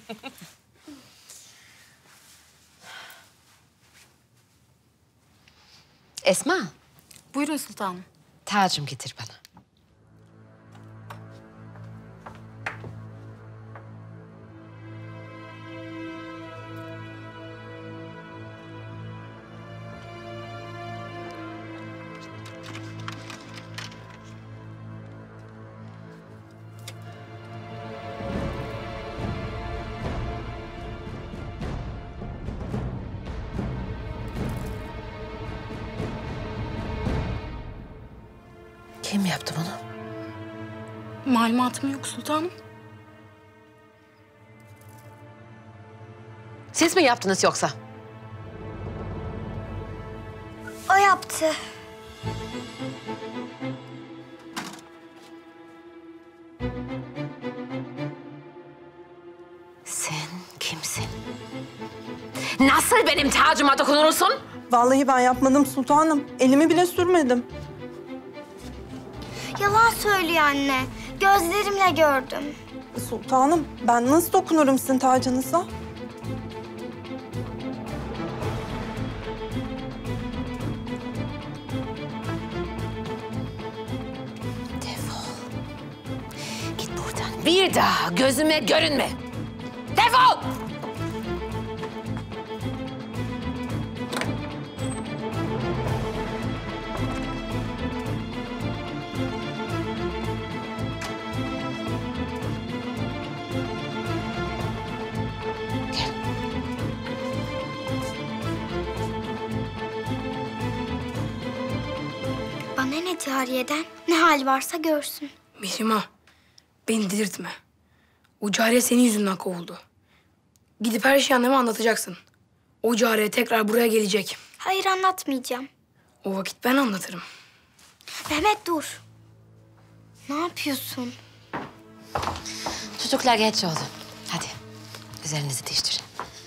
Esma. Buyurun sultanım. Tacım getir bana. Kim yaptı bunu? Malumatım yok sultanım. Siz mi yaptınız yoksa? O yaptı. Sen kimsin? Nasıl benim tacıma dokunursun? Vallahi ben yapmadım sultanım. Elimi bile sürmedim. Yalan söylüyor anne. Gözlerimle gördüm. Sultanım, ben nasıl dokunurum sizin tacınıza? Defol. Git buradan. Bir daha gözüme görünme. Defol! Gel. Bana ne cariyeden? Ne hal varsa görsün. Mihrimah, beni delirtme. O cariye senin yüzünden kovuldu. Gidip her şeyi anneme anlatacaksın. O cariye tekrar buraya gelecek. Hayır, anlatmayacağım. O vakit ben anlatırım. Mehmet dur. Ne yapıyorsun? Çocuklar geç oldu. Hadi üzerinizi değiştirin.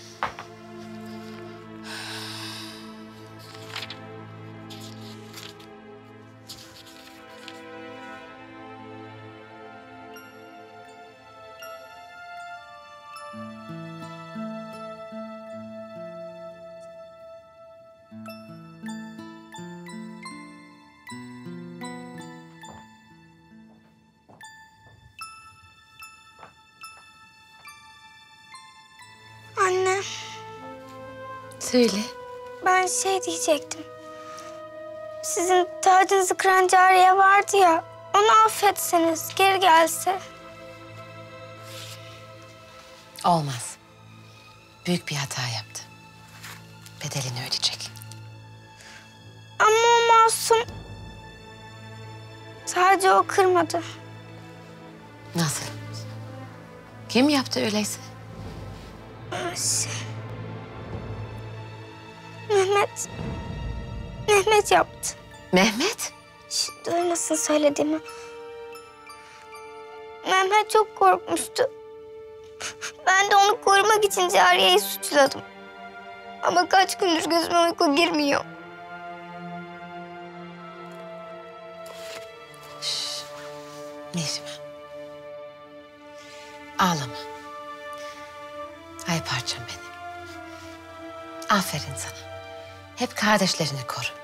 Anne, Söyle. ben şey diyecektim. Sizin tacınızı kıran cariye vardı ya, onu affetseniz, geri gelse. Olmaz. Büyük bir hata yaptı. Bedelini ödeyecek. Ama o masum. Sadece o kırmadı. Nasıl? Kim yaptı öyleyse? Mehmet. Mehmet yaptı. Mehmet? Duymasın söylediğimi. Mehmet çok korkmuştu. Ben de onu korumak için cariyeyi suçladım. Ama kaç gündür gözüme uyku girmiyor. Mihrimah. Ağlama. Ay parçam benim. Aferin sana. Hep kardeşlerini koru.